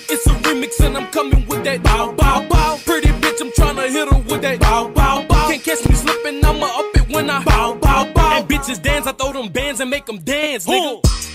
It's a remix and I'm coming with that bow, bow, bow. Pretty bitch, I'm tryna hit her with that bow, bow, bow. Can't catch me slipping, I'ma up it when I bow, bow, bow. And bitches dance, I throw them bands and make them dance, nigga.